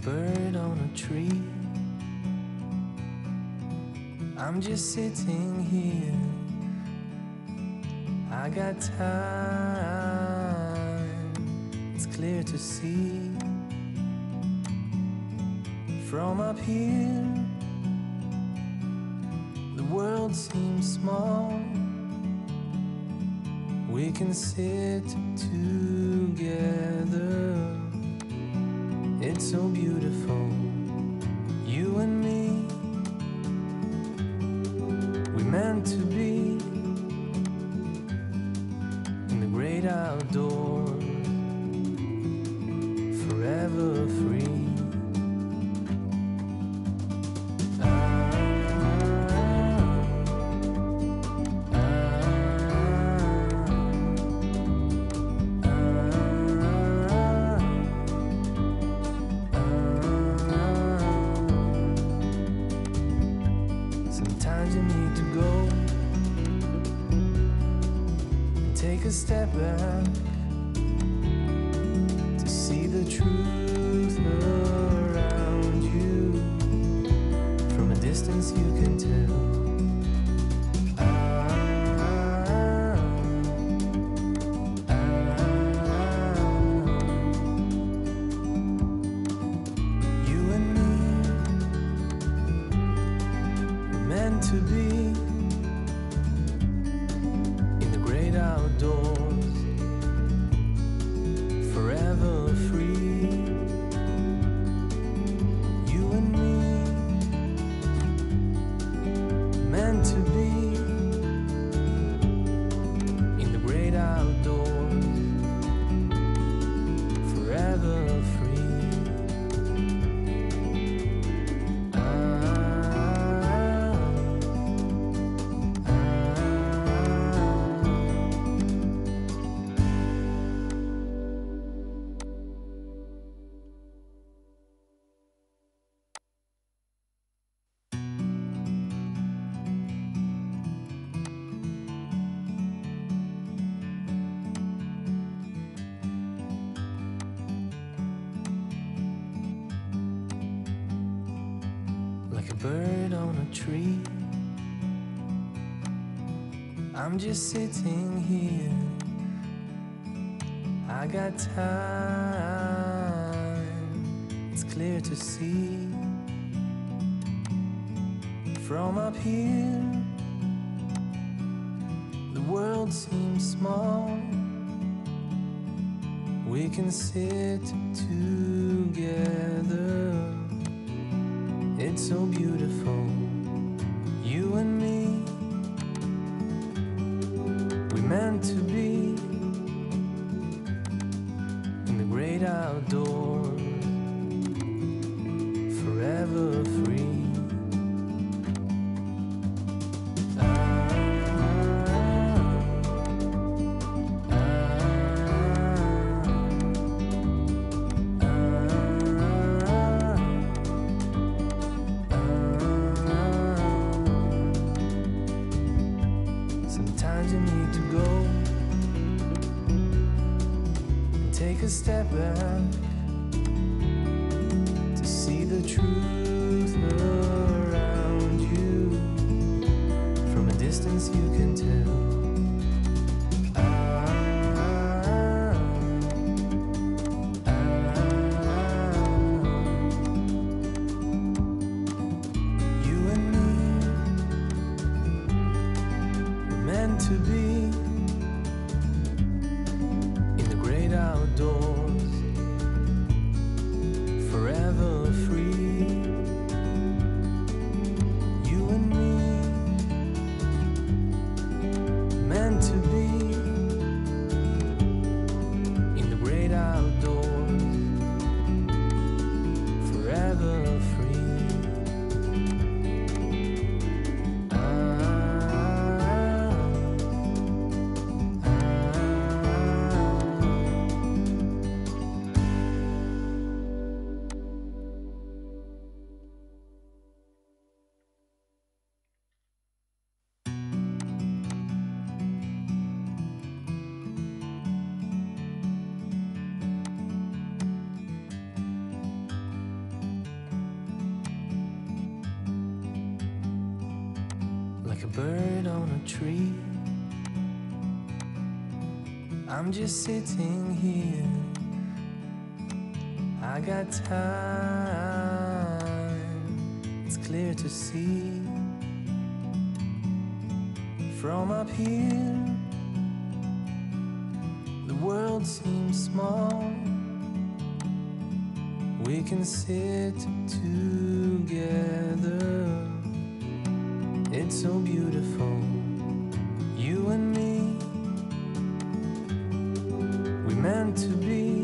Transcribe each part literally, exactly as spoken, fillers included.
bird on a tree. I'm just sitting here. I got time, it's clear to see. From up here, the world seems small. We can sit together. It's so beautiful, you and me. We meant to be in the great outdoors, forever free. Sometimes you need to go and take a step back to see the truth around you. From a distance you can tell. To be in the great outdoors, forever free. You and me, meant to be in the great outdoors, forever free. Like a bird on a tree, I'm just sitting here. I got time, it's clear to see. From up here, the world seems small. We can sit together. It's so beautiful, you and me. We meant to be in the great outdoors, forever free. Sometimes you need to go and take a step back to see the truth around you. From a distance you can tell. To be in the great outdoors, like a bird on a tree. I'm just sitting here. I got time, it's clear to see. From up here, the world seems small. We can sit together. It's so beautiful, you and me. We meant to be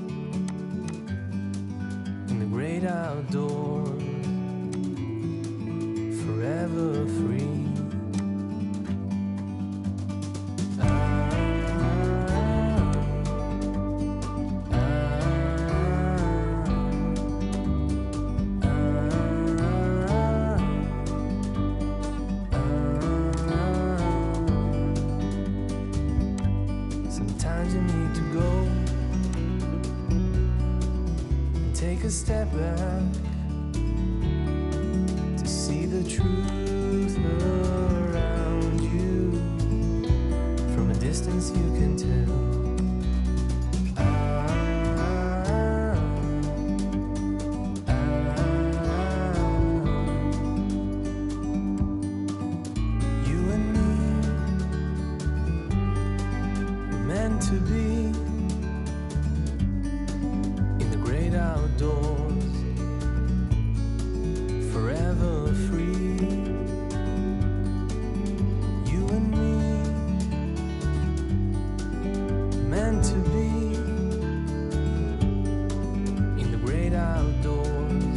in the great outdoors, forever free. Sometimes you need to go and take a step back to see the truth around you. From a distance you can tell. To be in the great outdoors, forever free. You and me, meant to be in the great outdoors,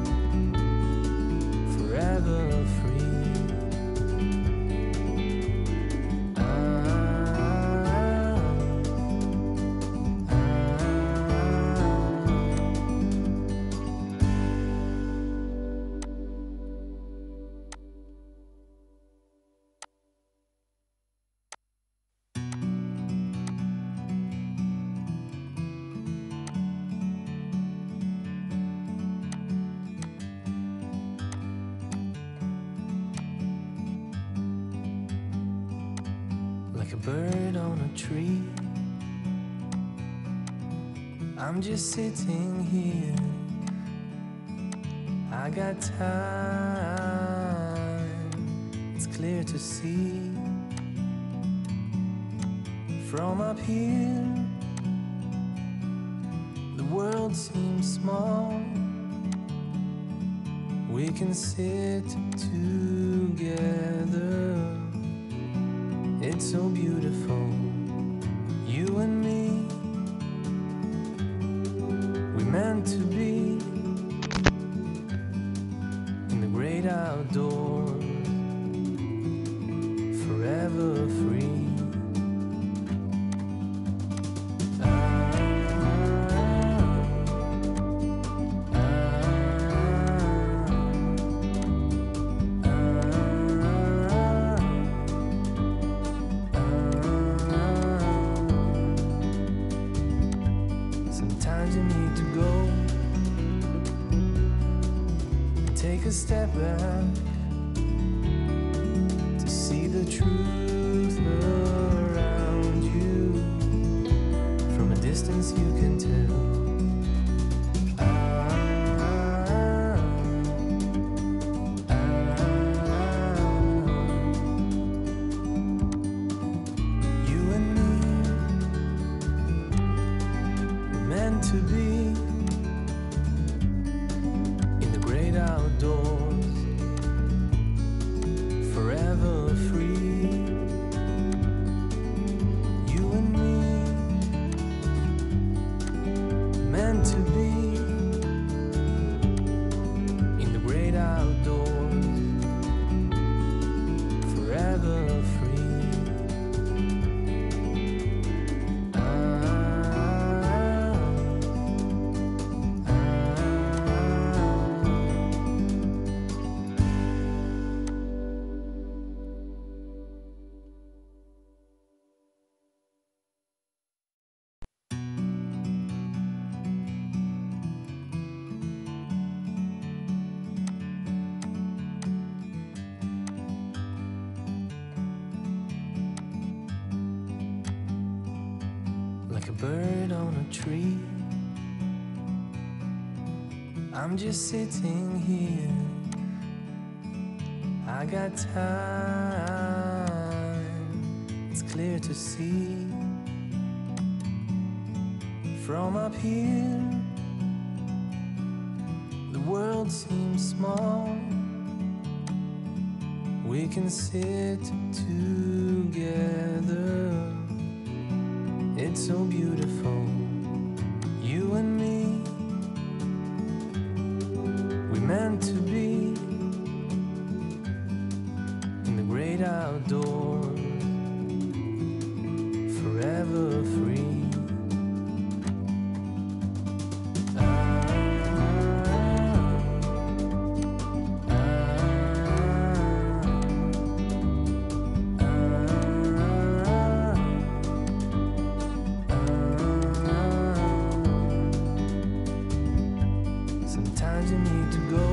forever free. Like a bird on a tree, I'm just sitting here. I got time, it's clear to see. From up here, the world seems small. We can sit together. It's so beautiful, you and me. We meant to be in the great outdoors, forever free. Sometimes you need to go and take a step back to see the truth around you. From a distance you can tell. To be in the great outdoors, forever free. You and me, bird on a tree. I'm just sitting here. I got time, it's clear to see. From up here, the world seems small. We can sit together. It's so beautiful, you and me. We meant to be in the great outdoors, forever free. Sometimes you need to go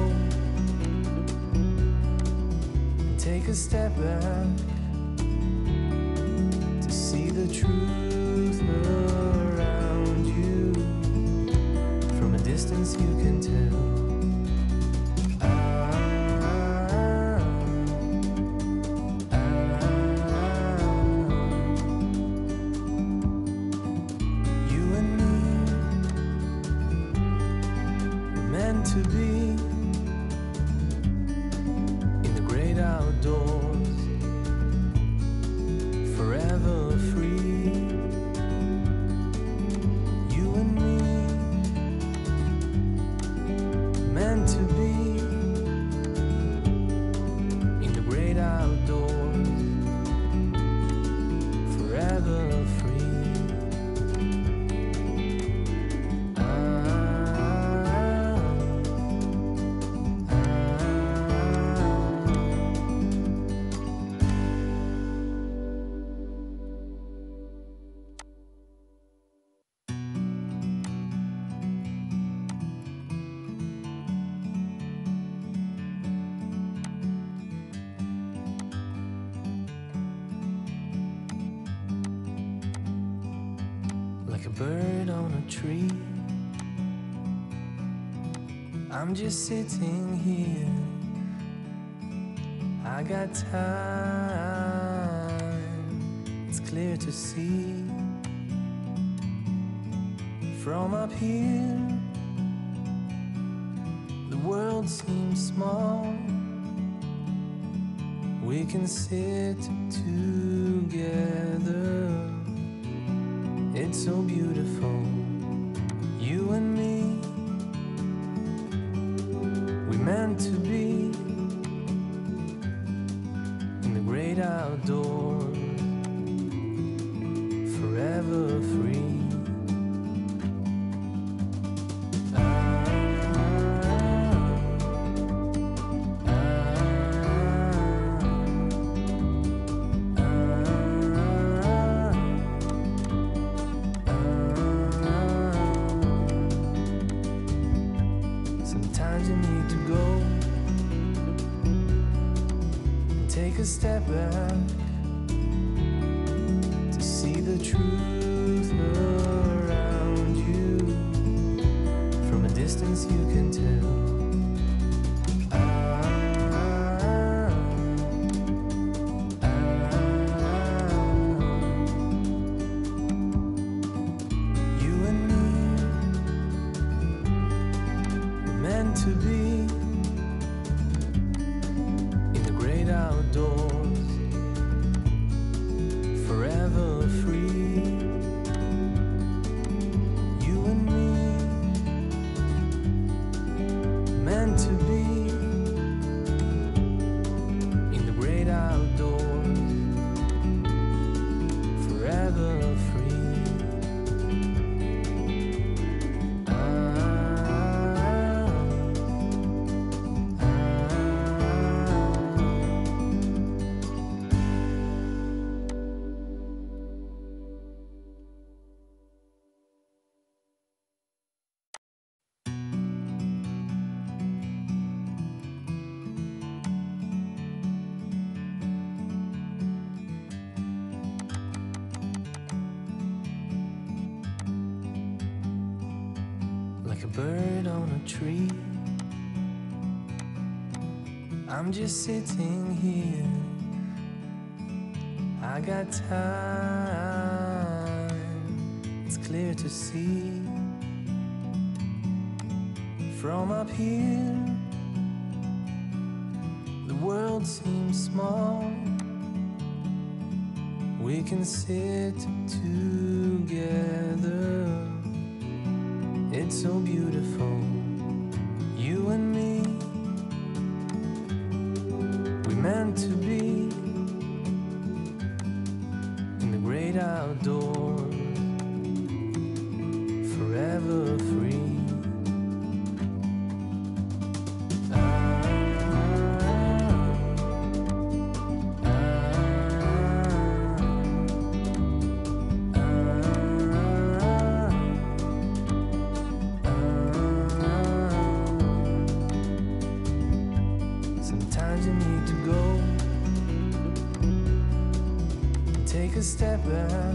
and take a step back to see the truth around you. From a distance you can tell. To be in the great outdoors, forever free. You and me, meant to be in the great outdoors, forever free. Like a bird on a tree, I'm just sitting here. I got time, it's clear to see. From up here, the world seems small. We can sit together. It's so beautiful, you and me. We meant to be in the great outdoors, forever free. Sometimes you need to go and take a step back to see the truth around you. From a distance you can tell. To be in the great outdoors, forever free. You and me, meant to be in the great outdoors, forever free. bird on a tree. I'm just sitting here. I got time, it's clear to see. From up here, the world seems small. We can sit together. It's so beautiful, you and me. We meant to be in the great outdoors, forever free. Sometimes you need to go and take a step back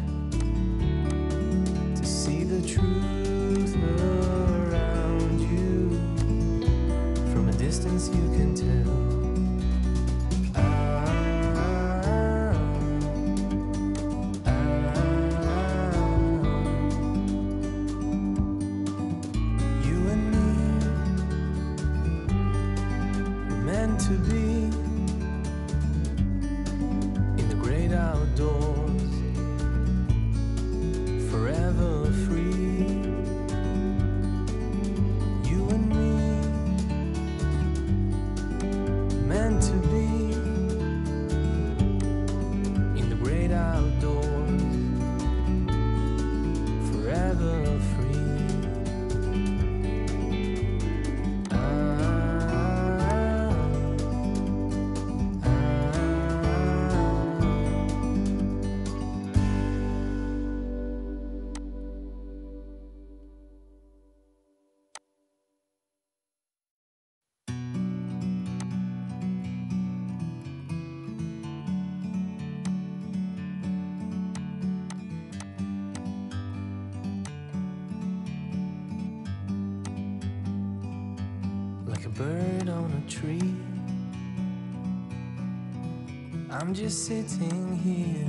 to see the truth around you. From a distance you can tell. To be in the great outdoors, forever free. You and me, meant to be in the great outdoors, forever free. Like a bird on a tree, I'm just sitting here.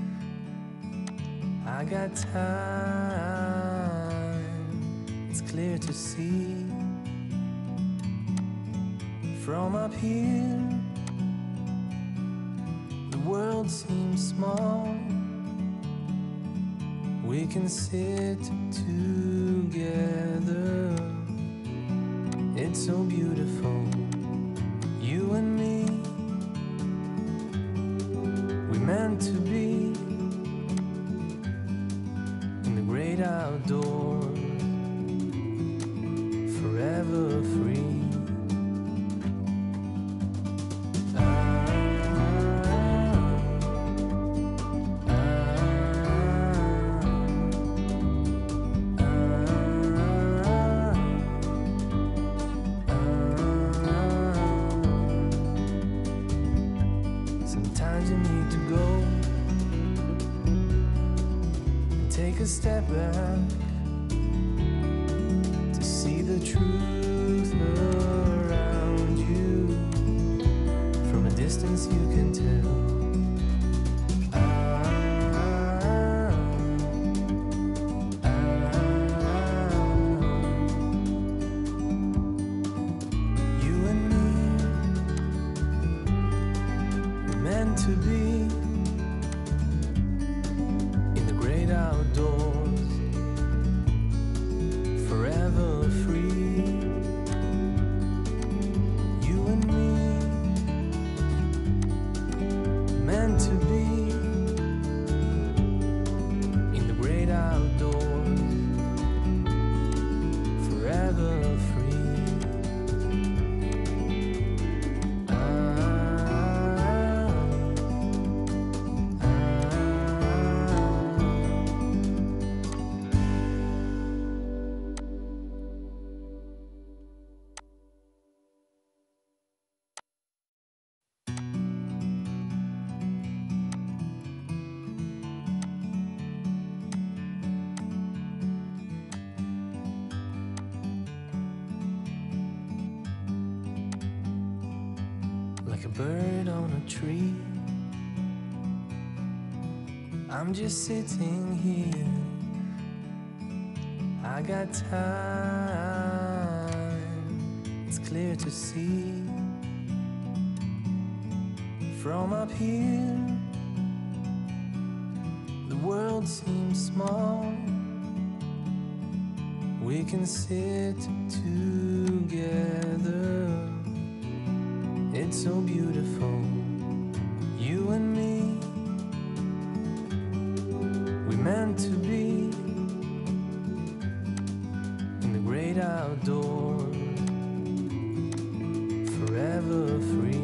I got time, it's clear to see. From up here, the world seems small. We can sit together. It's so beautiful, you and me. We meant to be in the great outdoors, forever free. Sometimes you need to go and take a step back to see the truth around you. From a distance you can tell. To be in the great outdoors, forever free. You and me, meant to be in the great outdoors, forever free. like a bird on a tree. I'm just sitting here, I got time, it's clear to see. From up here, the world seems small. We can sit together, it's so beautiful, you and me. We meant to be in the great outdoors, forever free.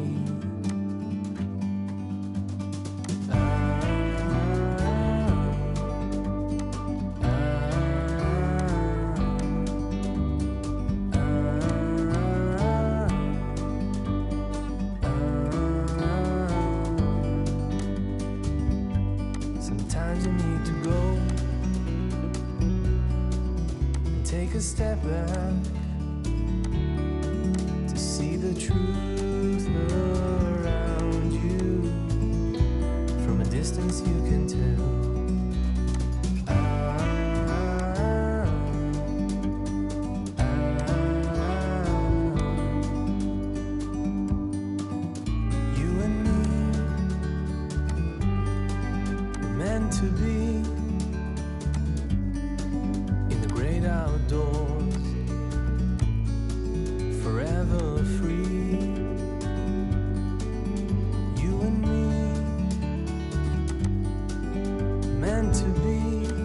Sometimes you need to go and take a step back to see the truth around you. From a distance you can tell. To be in the great outdoors, forever free. You and me, meant to be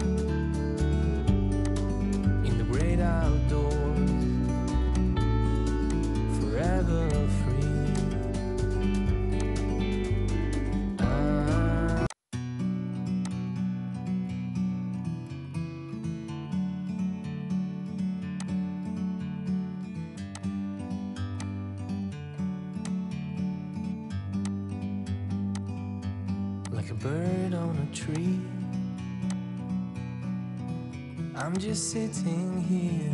in the great outdoors, forever free. Like a bird on a tree, I'm just sitting here,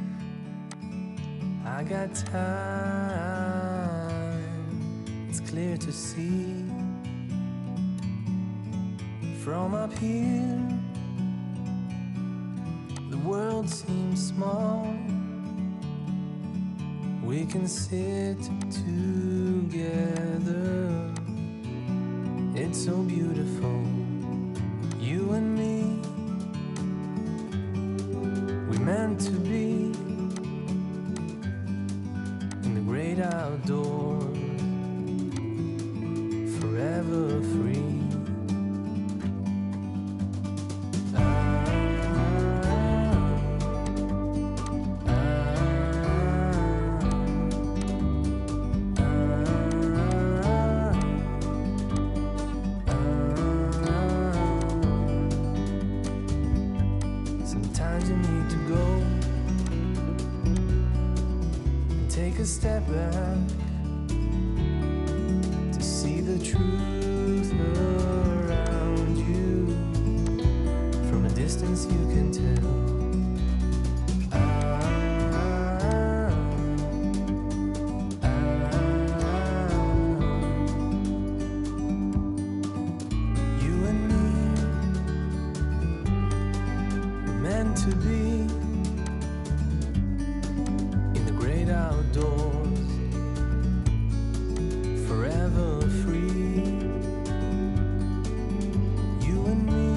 I got time, it's clear to see. From up here, the world seems small. We can sit together, it's so beautiful, you and me. We meant to be in the great outdoors, forever free. Sometimes you need to go and take a step back to see the truth around you. From a distance you can tell. To be in the great outdoors, forever free. You and me,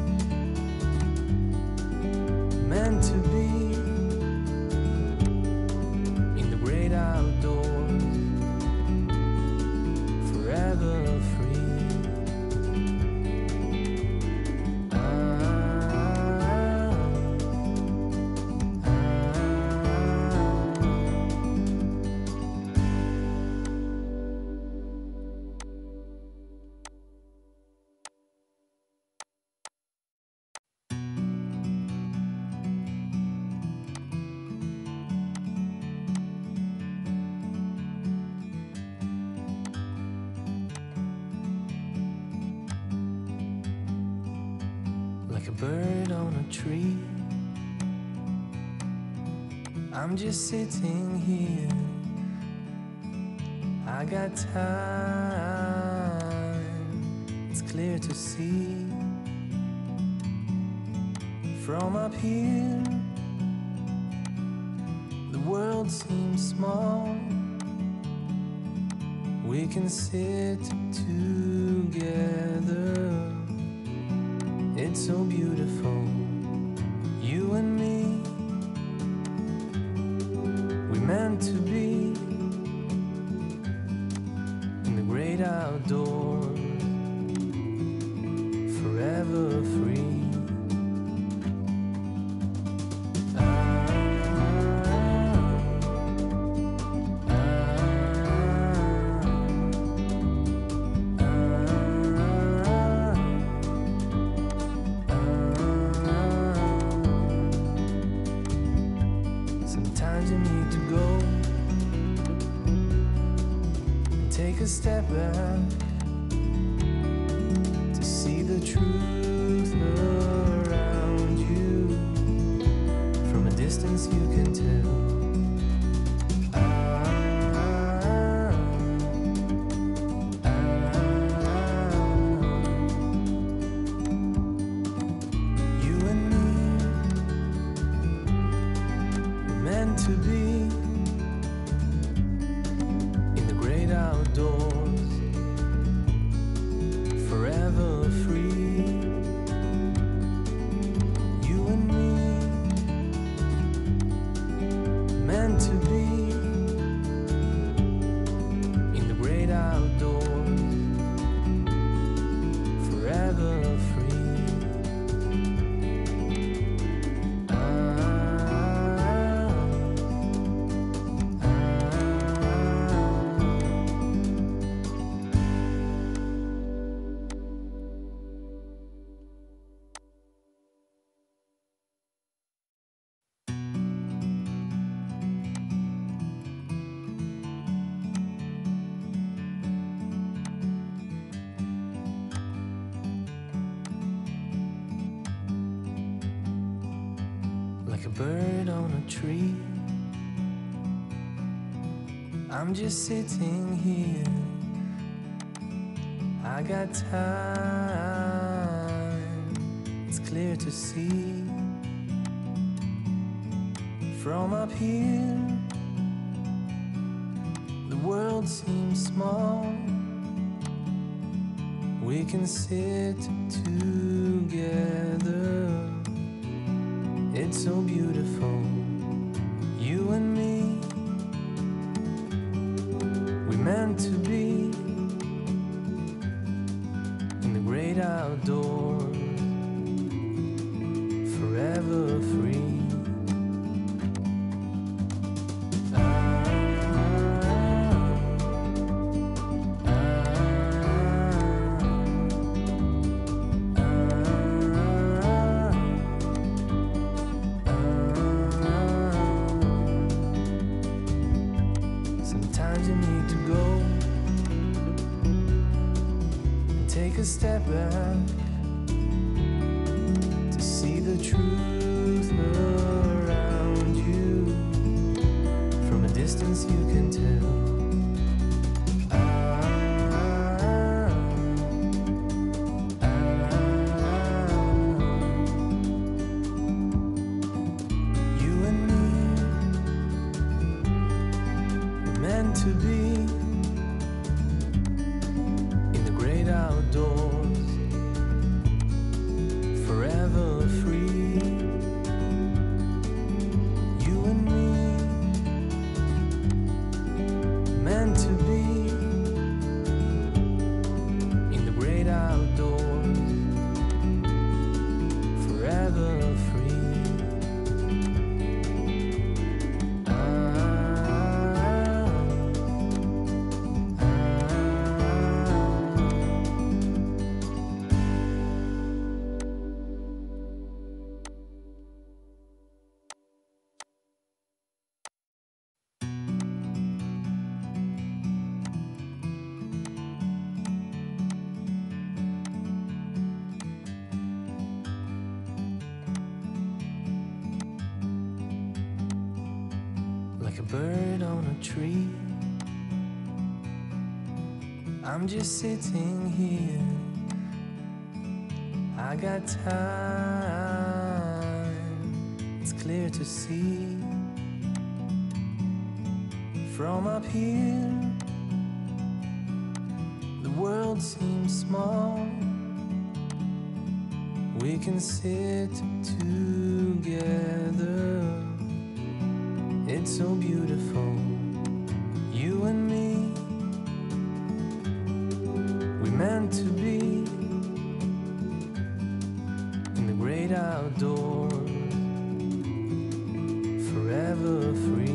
meant to be in the great outdoors, forever free. Like a bird on a tree, I'm just sitting here, I got time, it's clear to see. From up here, the world seems small. We can sit together. It's so beautiful, you and me. We meant to be in the great outdoors, forever free. Sometimes you need to go and take a step back to see the truth around you. From a distance you can tell. To be in the great outdoors, forever free. You and me, meant to be in the great outdoors, forever free. Like a bird on a tree, I'm just sitting here. I got time, it's clear to see. From up here, the world seems small. We can sit together. It's so beautiful, you and me. We meant to be in the great outdoors, forever free. Sometimes you need to go and take a step back to see the truth around you. From a distance you can tell. To be in the great outdoors, forever free. You and me, meant to be in the great outdoors, forever free. Like a bird on a tree, I'm just sitting here. I got time. It's clear to see from up here. The world seems small. We can sit together. It's so beautiful, you and me. We meant to be in the great outdoors, forever free.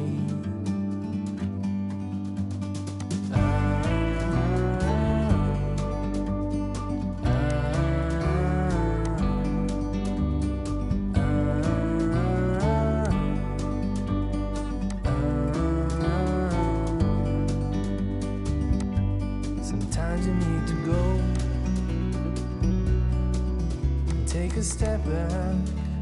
Sometimes you need to go and take a step back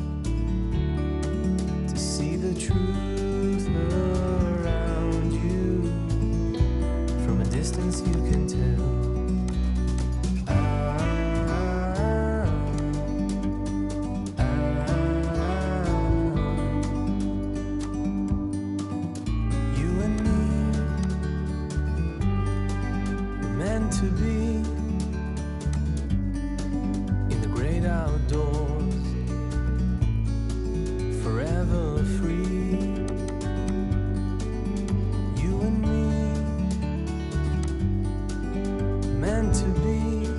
to see the truth around you. From a distance you can tell. To be in the great outdoors, forever free. You and me, meant to be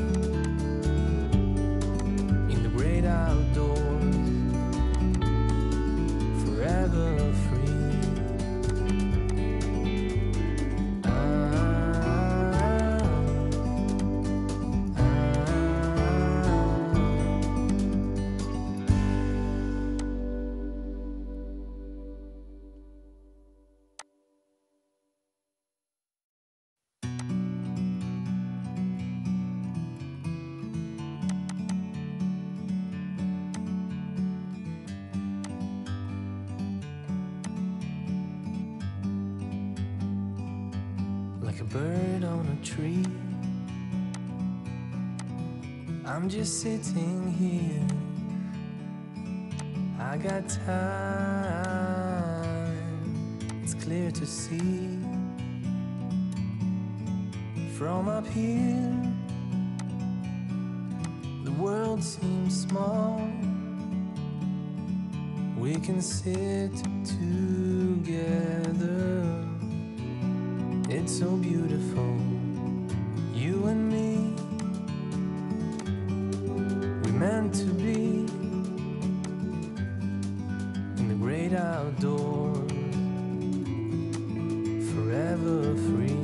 in the great outdoors, forever free. Like a bird on a tree, I'm just sitting here. I got time. It's clear to see from up here. The world seems small. We can sit together. It's so beautiful, you and me. We meant to be in the great outdoors, forever free.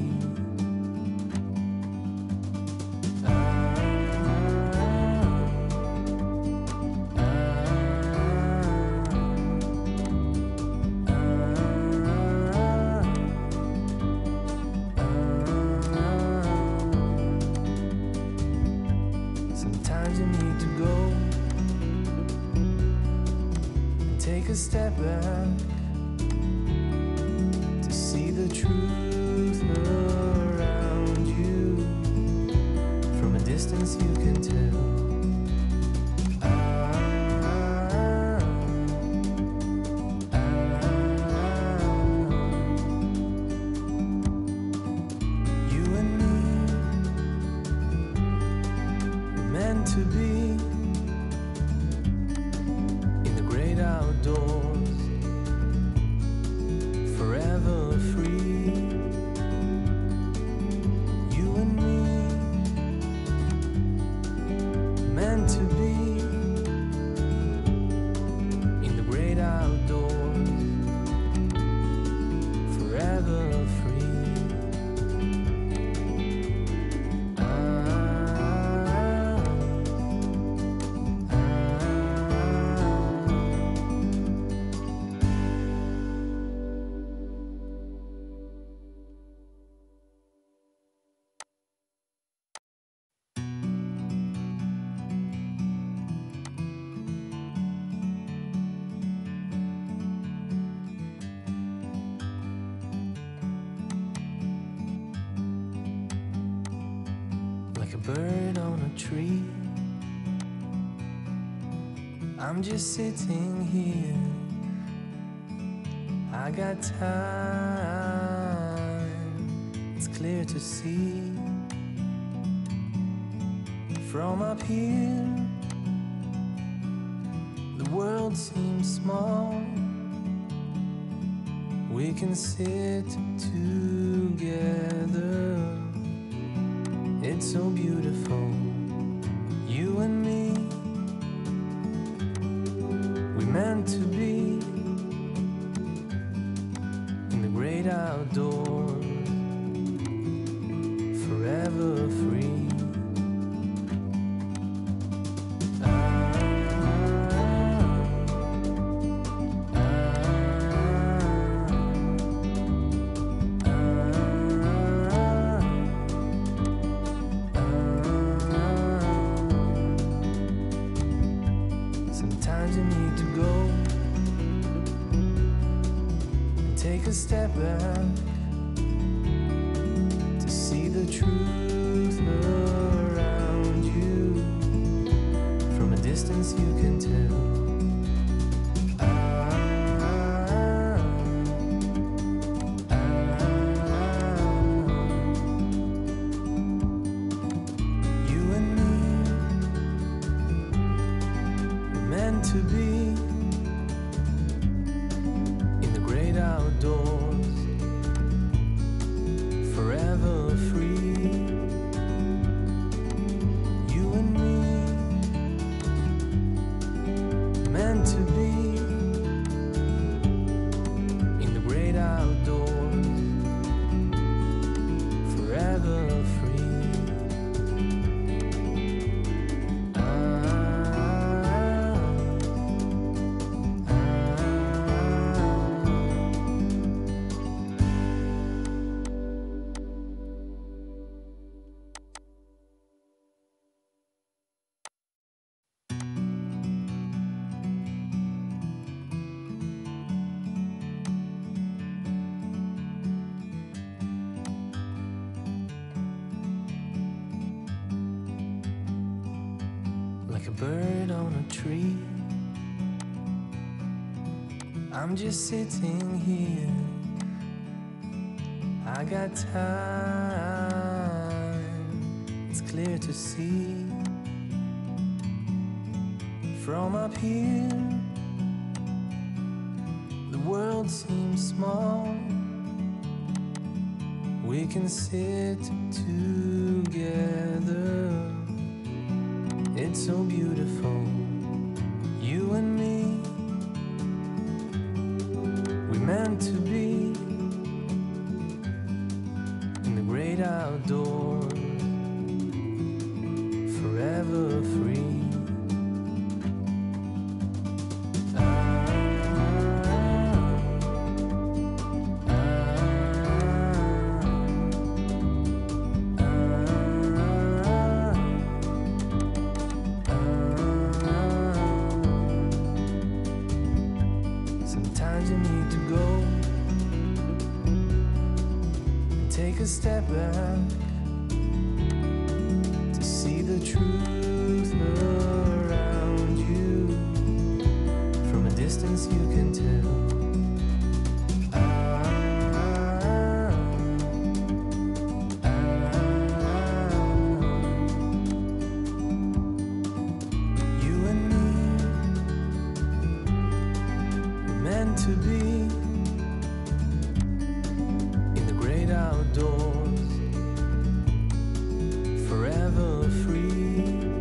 Sometimes you need to go and take a step back to see the truth around you. From a distance you can tell. To be in the great outdoors, like a bird on a tree. I'm just sitting here, I got time, it's clear to see. From up here, the world seems small. We can sit together, it's so beautiful, you and me. We meant to be in the great outdoors, forever free. Sometimes you need to go and take a step back to see the truth around you. From a distance you can tell. Ah, ah, ah. You and me, meant to be in the great outdoors, forever free. You and me, meant to be in the great outdoors, forever free. Like a bird on a tree, I'm just sitting here, I got time, it's clear to see. From up here, the world seems small. We can sit together, it's so beautiful, you and me. We meant to be in the great outdoors, forever free. Sometimes you need to go and take a step back to see the truth around you. From a distance you can tell. Ah, ah, ah. You and me, meant to be in the great outdoors, forever free.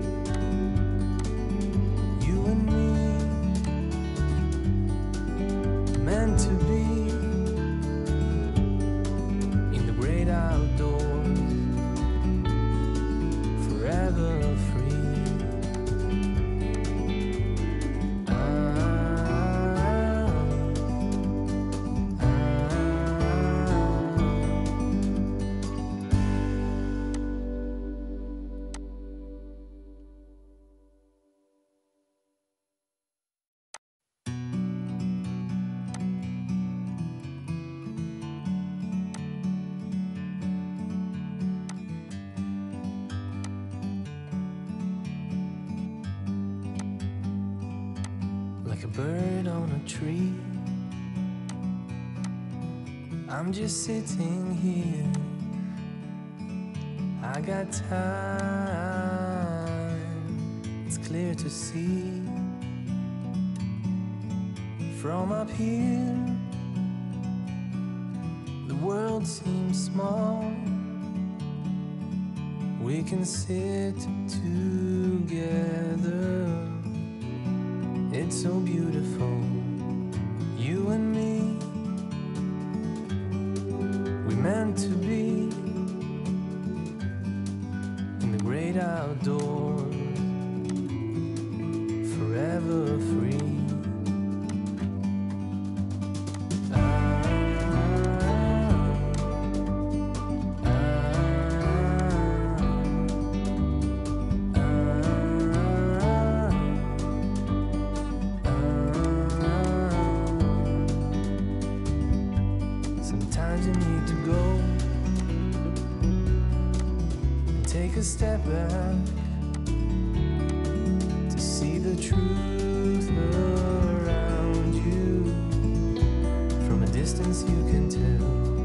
like a bird on a tree. I'm just sitting here, I got time, it's clear to see. From up here, the world seems small. We can sit together, it's so beautiful, you and me. We meant to be in the great outdoors, forever free. Sometimes you need to go and take a step back to see the truth around you. From a distance you can tell.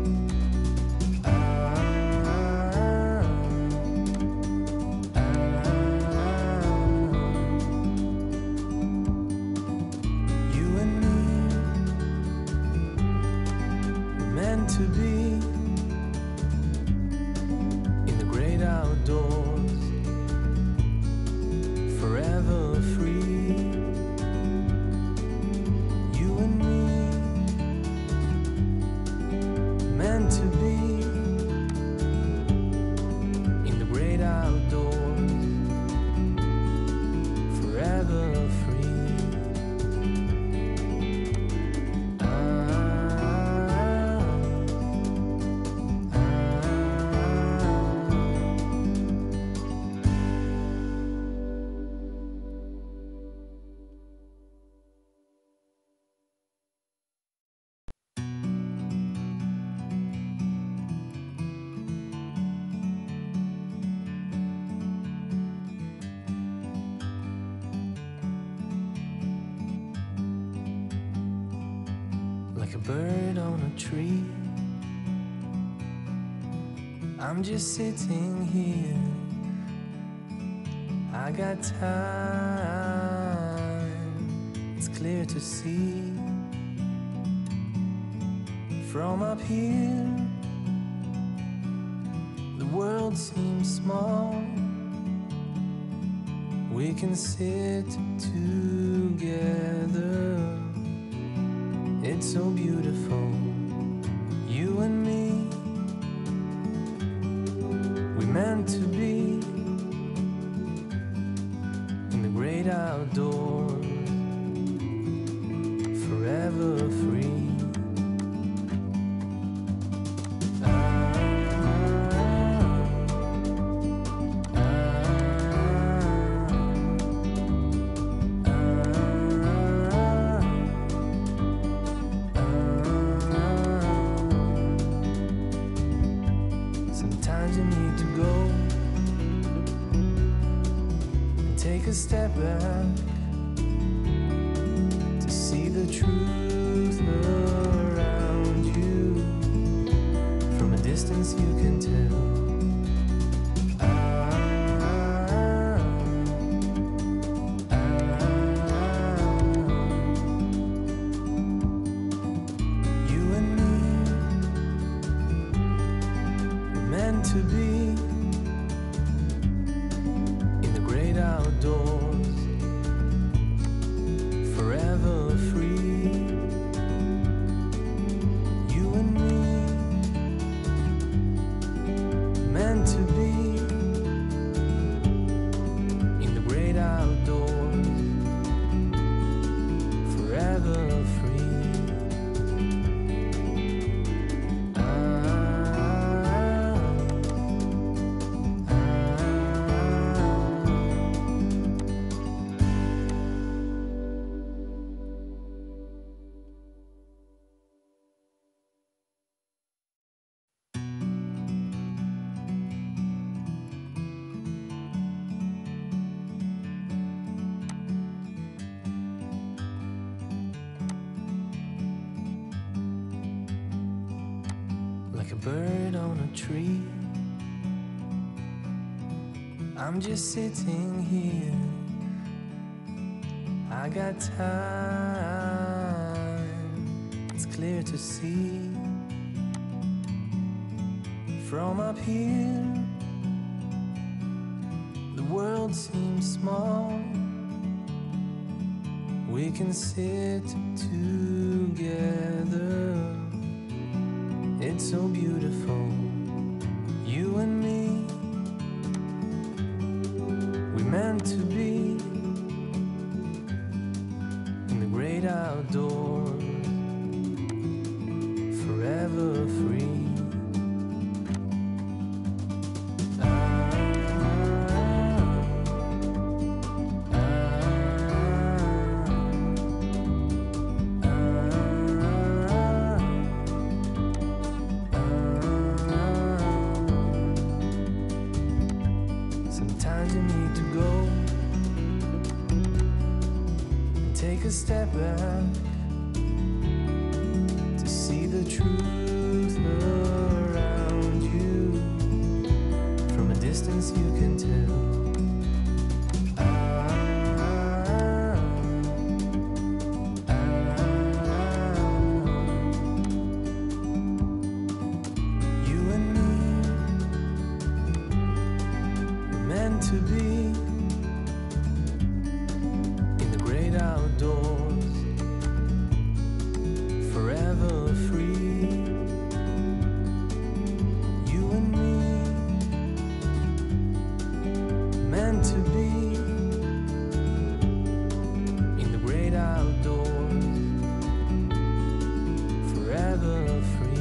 To be in the great outdoors, forever free. You and me, meant to be in the great outdoors, forever free. Like a bird on a tree, I'm just sitting here, I got time, it's clear to see. From up here, the world seems small. We can sit together, it's so beautiful, you and me. We meant to be in the great outdoors, forever free. Sometimes you need to go and take a step back to see the truth around you. From a distance you can tell. To be in the great outdoors, forever free. You and me, meant to be in the great outdoors, forever free. bird on a tree. I'm just sitting here. I got time, it's clear to see. From up here, the world seems small. We can sit together. It's so beautiful, you and me. We meant to be in the great outdoors, forever free. Sometimes you need to go and take a step back to see the truth around you. From a distance you can tell. To be in the great outdoors, forever free. You and me, meant to be in the great outdoors, forever free.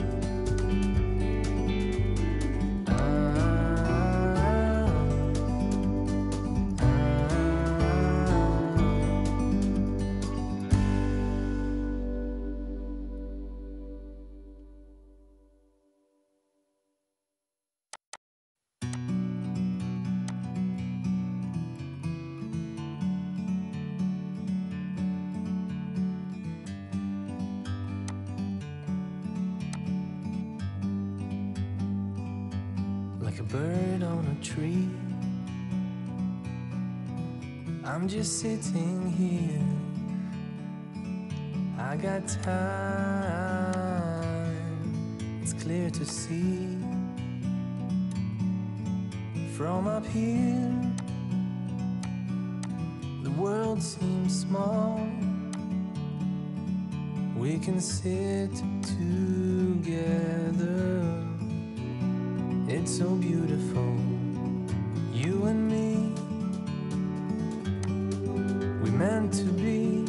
Like a bird on a tree, I'm just sitting here. I got time, it's clear to see. From up here, the world seems small. We can sit together. It's so beautiful, you and me. We meant to be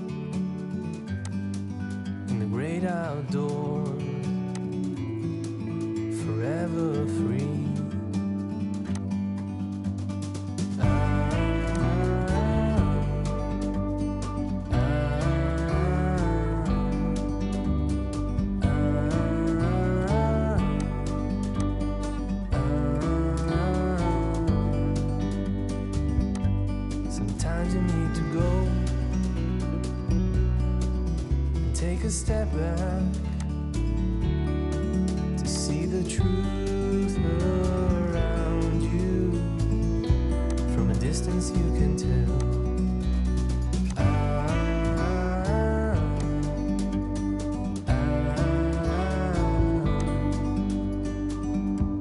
in the great outdoors, forever free. Sometimes you need to go and take a step back to see the truth around you. From a distance you can tell.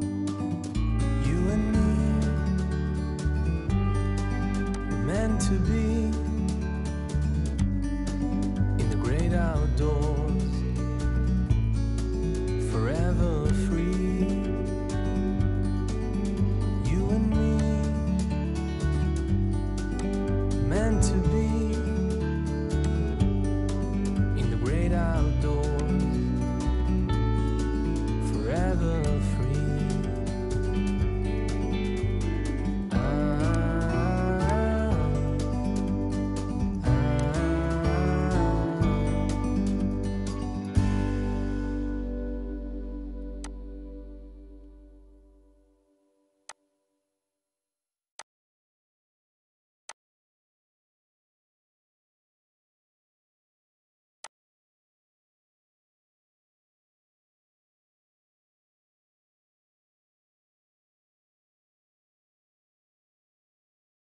You and me, meant to be